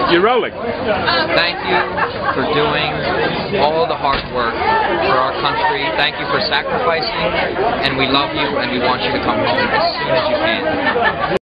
You're rolling. Thank you for doing all the hard work for our country. Thank you for sacrificing, and we love you, and we want you to come home as soon as you can.